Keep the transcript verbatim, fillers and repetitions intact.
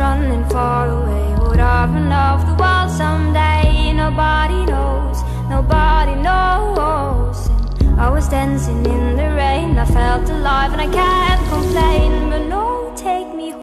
running far away. Would I run off the world someday? Nobody knows, nobody knows. And I was dancing in the rain, I felt alive and I can't complain. But no, take me home.